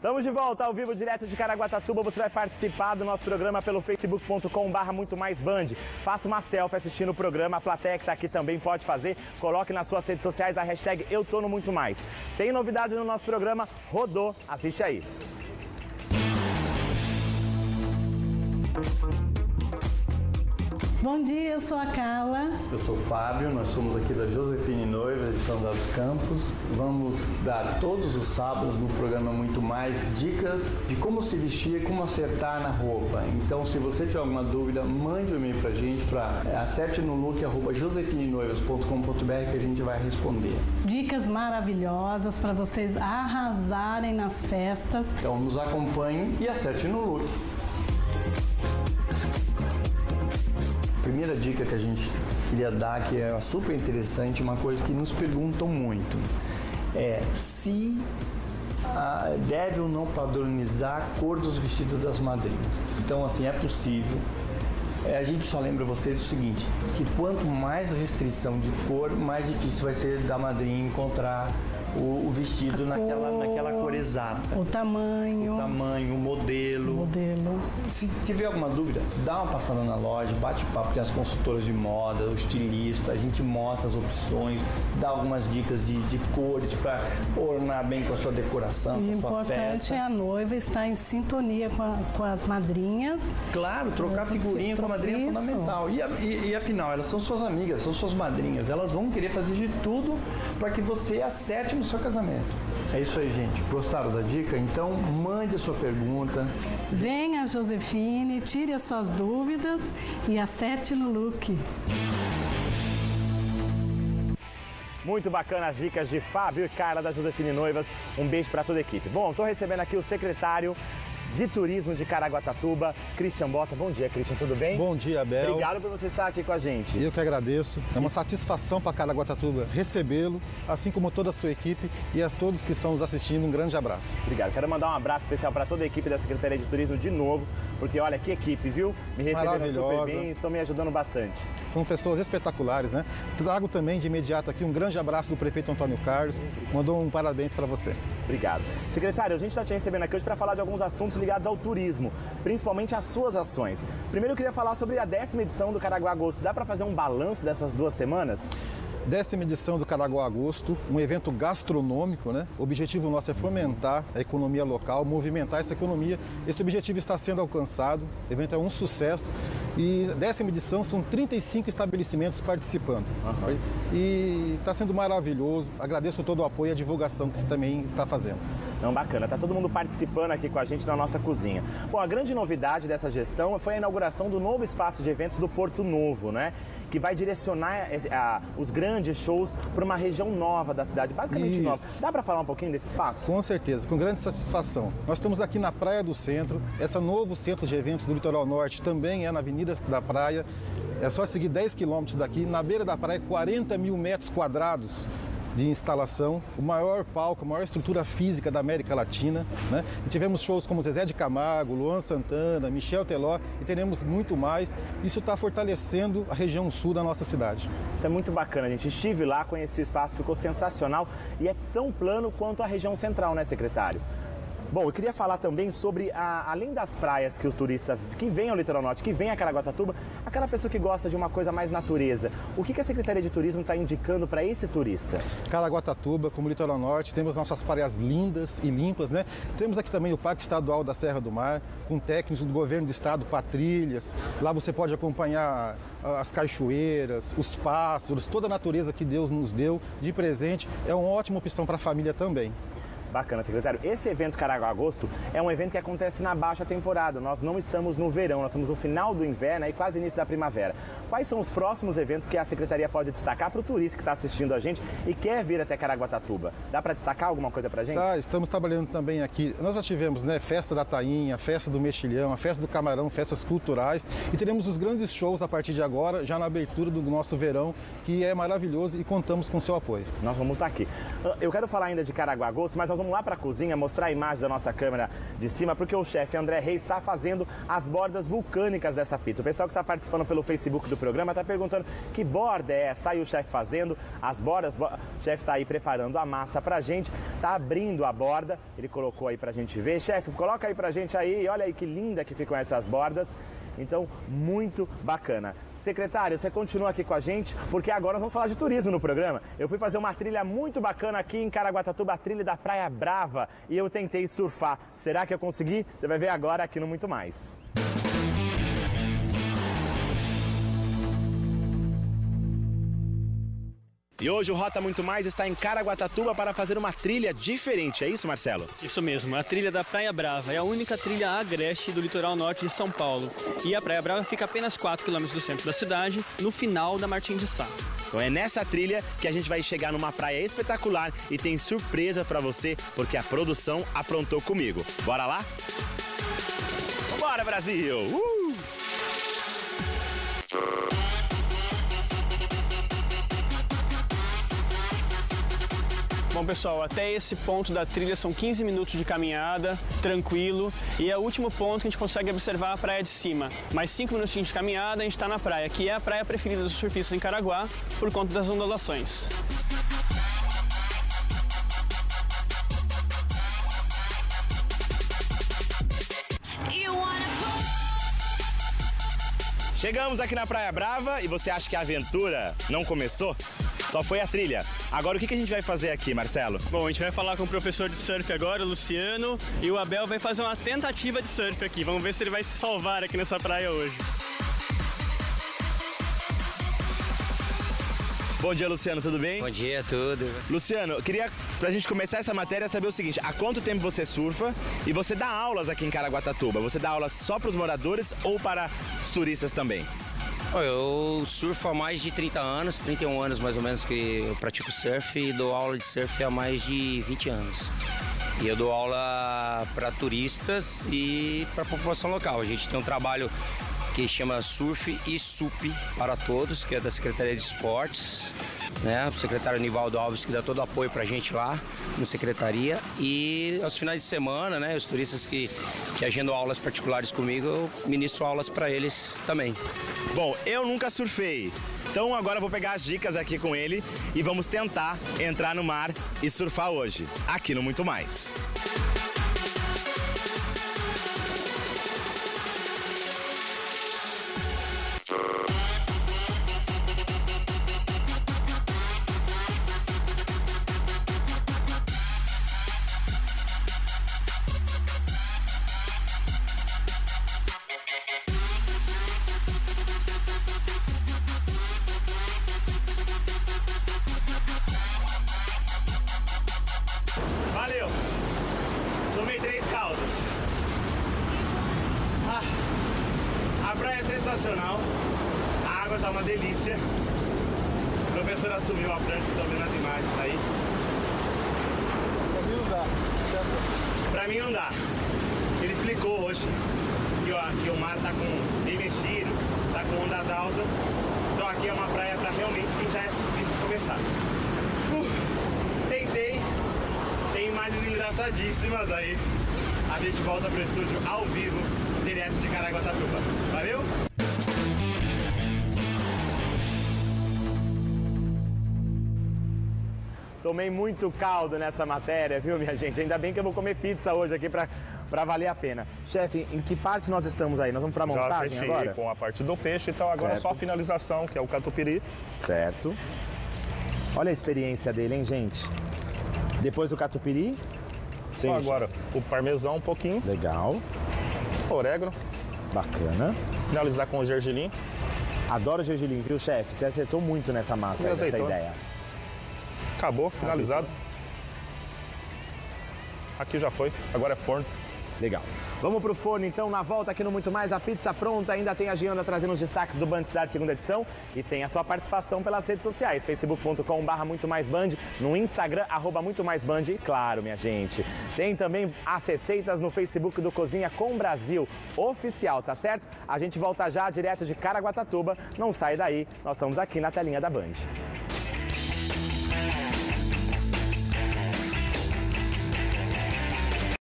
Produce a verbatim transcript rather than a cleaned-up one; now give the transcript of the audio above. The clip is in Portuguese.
Estamos de volta ao vivo, direto de Caraguatatuba. Você vai participar do nosso programa pelo facebook ponto com barra muito mais band. Faça uma selfie assistindo o programa. A plateia que está aqui também pode fazer. Coloque nas suas redes sociais a hashtag Eu Tô no Muito Mais. Tem novidade no nosso programa, rodou. Assiste aí. Bom dia, eu sou a Carla. Eu sou o Fábio, nós somos aqui da Josefine Noivas de São José dos Campos. Vamos dar todos os sábados no programa Muito Mais dicas de como se vestir e como acertar na roupa. Então, se você tiver alguma dúvida, mande um e-mail pra gente para acerte no look arroba josefine noivas ponto com ponto br que a gente vai responder. Dicas maravilhosas para vocês arrasarem nas festas. Então, nos acompanhe e acerte no look. Primeira dica que a gente queria dar, que é super interessante, uma coisa que nos perguntam muito, é se ah, deve ou não padronizar a cor dos vestidos das madrinhas. Então, assim, é possível. É, a gente só lembra vocês do seguinte, que quanto mais restrição de cor, mais difícil vai ser da madrinha encontrar o, o vestido naquela, cor, naquela cor exata. O tamanho. O tamanho, o modelo. O modelo. Se tiver alguma dúvida, dá uma passada na loja, bate papo, tem as consultoras de moda, o estilista, a gente mostra as opções, dá algumas dicas de, de cores para ornar bem com a sua decoração, e com a sua festa. O importante é a noiva estar em sintonia com, a, com as madrinhas. Claro, trocar figurinha com a madrinha é fundamental. E, e, e afinal, elas são suas amigas, são suas madrinhas, elas vão querer fazer de tudo para que você acerte no seu casamento. É isso aí, gente. Gostaram da dica? Então, mande a sua pergunta. Venha a Josefine, tire as suas dúvidas e acerte no look. Muito bacana as dicas de Fábio e Carla da Josefine Noivas. Um beijo para toda a equipe. Bom, estou recebendo aqui o secretário de Turismo de Caraguatatuba, Christian Bota. Bom dia, Christian, tudo bem? Bom dia, Abel. Obrigado por você estar aqui com a gente. Eu que agradeço. É uma satisfação para Caraguatatuba recebê-lo, assim como toda a sua equipe, e a todos que estão nos assistindo, um grande abraço. Obrigado. Quero mandar um abraço especial para toda a equipe da Secretaria de Turismo de novo, porque olha que equipe, viu? Me receberam super bem e estão me ajudando bastante. São pessoas espetaculares, né? Trago também de imediato aqui um grande abraço do prefeito Antônio Carlos. Mandou um parabéns para você. Obrigado. Secretário, a gente está te recebendo aqui hoje para falar de alguns assuntos ligados ao turismo, principalmente as suas ações. Primeiro eu queria falar sobre a décima edição do Caraguá Agosto. Dá para fazer um balanço dessas duas semanas? Décima edição do Caraguá Agosto, um evento gastronômico, né? O objetivo nosso é fomentar a economia local, movimentar essa economia. Esse objetivo está sendo alcançado, o evento é um sucesso e décima edição são trinta e cinco estabelecimentos participando. Uhum. E está sendo maravilhoso, agradeço todo o apoio e a divulgação que você também está fazendo. Não, bacana, tá todo mundo participando aqui com a gente na nossa cozinha. Bom, a grande novidade dessa gestão foi a inauguração do novo espaço de eventos do Porto Novo, né? Que vai direcionar a, os grandes shows para uma região nova da cidade, basicamente Isso. nova. Dá para falar um pouquinho desse espaço? Com certeza, com grande satisfação. Nós estamos aqui na Praia do Centro, esse novo centro de eventos do Litoral Norte também é na Avenida da Praia. É só seguir dez quilômetros daqui, na beira da praia, quarenta mil metros quadrados de instalação, o maior palco, a maior estrutura física da América Latina, né? E tivemos shows como Zezé de Camargo, Luan Santana, Michel Teló e teremos muito mais. Isso está fortalecendo a região sul da nossa cidade. Isso é muito bacana, gente. Estive lá, conheci o espaço, ficou sensacional e é tão plano quanto a região central, né, secretário? Bom, eu queria falar também sobre, a, além das praias que os turistas que vêm ao Litoral Norte, que vêm a Caraguatatuba, aquela pessoa que gosta de uma coisa mais natureza. O que, que a Secretaria de Turismo está indicando para esse turista? Caraguatatuba, como Litoral Norte, temos nossas praias lindas e limpas, né? Temos aqui também o Parque Estadual da Serra do Mar, com técnicos do Governo do Estado, patrilhas. Lá você pode acompanhar as cachoeiras, os pássaros, toda a natureza que Deus nos deu de presente. É uma ótima opção para a família também. Bacana, secretário. Esse evento Caraguá Agosto é um evento que acontece na baixa temporada. Nós não estamos no verão, nós estamos no final do inverno e quase início da primavera. Quais são os próximos eventos que a Secretaria pode destacar para o turista que está assistindo a gente e quer vir até Caraguatatuba? Dá para destacar alguma coisa para a gente? Tá, estamos trabalhando também aqui. Nós já tivemos, né, Festa da Tainha, Festa do Mexilhão, a Festa do Camarão, festas culturais e teremos os grandes shows a partir de agora, já na abertura do nosso verão, que é maravilhoso e contamos com o seu apoio. Nós vamos estar aqui. Eu quero falar ainda de Caraguá Agosto, mas nós vamos vamos lá para a cozinha mostrar a imagem da nossa câmera de cima, porque o chefe André Reis está fazendo as bordas vulcânicas dessa pizza. O pessoal que está participando pelo Facebook do programa está perguntando que borda é essa. Está aí o chefe fazendo as bordas, o chefe está aí preparando a massa pra gente, está abrindo a borda, ele colocou aí pra gente ver. Chefe, coloca aí pra gente aí, olha aí que linda que ficam essas bordas. Então, muito bacana. Secretário, você continua aqui com a gente, porque agora nós vamos falar de turismo no programa. Eu fui fazer uma trilha muito bacana aqui em Caraguatatuba, a trilha da Praia Brava, e eu tentei surfar. Será que eu consegui? Você vai ver agora aqui no Muito Mais. E hoje o Rota Muito Mais está em Caraguatatuba para fazer uma trilha diferente, é isso, Marcelo? Isso mesmo, a trilha da Praia Brava é a única trilha agreste do litoral norte de São Paulo. E a Praia Brava fica a apenas quatro quilômetros do centro da cidade, no final da Martim de Sá. Então é nessa trilha que a gente vai chegar numa praia espetacular e tem surpresa para você, porque a produção aprontou comigo. Bora lá? Bora, Brasil! Uh! Bom, pessoal, até esse ponto da trilha são quinze minutos de caminhada, tranquilo, e é o último ponto que a gente consegue observar a praia de cima. Mais cinco minutinhos de caminhada, a gente está na praia, que é a praia preferida dos surfistas em Caraguá, por conta das ondulações. Chegamos aqui na Praia Brava e você acha que a aventura não começou? Só foi a trilha. Agora o que a gente vai fazer aqui, Marcelo? Bom, a gente vai falar com o professor de surf agora, o Luciano, e o Abel vai fazer uma tentativa de surf aqui. Vamos ver se ele vai se salvar aqui nessa praia hoje. Bom dia, Luciano, tudo bem? Bom dia, tudo. Luciano, eu queria, pra gente começar essa matéria, saber o seguinte: há quanto tempo você surfa e você dá aulas aqui em Caraguatatuba? Você dá aulas só para os moradores ou para os turistas também? Eu surfo há mais de trinta anos, trinta e um anos mais ou menos que eu pratico surf e dou aula de surf há mais de vinte anos. E eu dou aula para turistas e para a população local. A gente tem um trabalho que chama Surf e S U P para Todos, que é da Secretaria de Esportes, né? O secretário Nivaldo Alves que dá todo o apoio pra gente lá na secretaria. E aos finais de semana, né, os turistas que, que agendam aulas particulares comigo, eu ministro aulas para eles também. Bom, eu nunca surfei, então agora eu vou pegar as dicas aqui com ele e vamos tentar entrar no mar e surfar hoje, aqui no Muito Mais. Valeu! Tomei três caldos. Ah, a praia é sensacional, a água tá uma delícia. A professora assumiu a prancha, estão vendo as imagens aí. Pra mim não dá. Pra mim não dá. Ele explicou hoje que o, que o mar tá com bem mexido, tá com ondas altas. Então aqui é uma praia pra realmente quem já é surfista começar. Uh, tentei. Tem imagens engraçadíssimas aí. A gente volta pro estúdio ao vivo, direto de Caraguatatuba. Valeu? Tomei muito caldo nessa matéria, viu, minha gente? Ainda bem que eu vou comer pizza hoje aqui pra, pra valer a pena. Chefe, em que parte nós estamos aí? Nós vamos pra montagem Já agora? com a parte do peixe, então agora Certo. é só a finalização, que é o catupiry. Certo. Olha a experiência dele, hein, gente? Depois do catupiry. Só Gente, agora o parmesão um pouquinho, legal, orégano, bacana. finalizar com o gergelim. Adoro gergelim, viu, chefe? Você acertou muito nessa massa, E nessa azeitona. ideia. Acabou, finalizado. Aqui já foi, agora é forno. Legal. Vamos pro forno, então, na volta aqui no Muito Mais, a pizza pronta. Ainda tem a Giana trazendo os destaques do Band Cidade segunda edição. E tem a sua participação pelas redes sociais, facebook ponto com barra muito mais band, no Instagram, arroba muito mais band. E claro, minha gente, tem também as receitas no Facebook do Cozinha com Brasil Oficial, tá certo? A gente volta já direto de Caraguatatuba. Não sai daí, nós estamos aqui na telinha da Band.